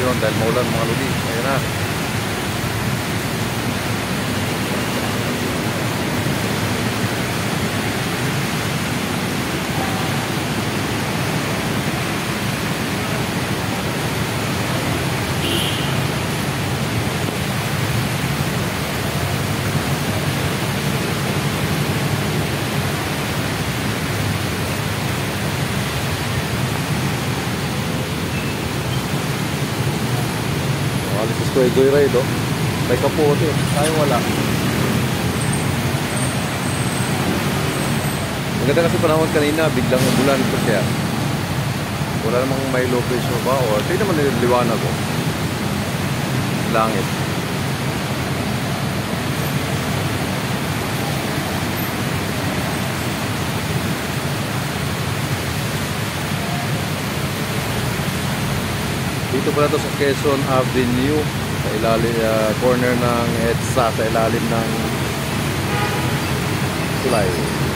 ngayon dahil maulan mga lodi. Ayan na. Alis ko joyride oh. May kapote. Tayo wala. Maganda kasi panahon kanina, biglang umulan ito siya. Wala namang may low pressure ba o tingnan naman yung liwanag oh. Langit. Dito pala to sa Quezon Avenue, sa ilalim, corner ng EDSA, sa ilalim ng tulay.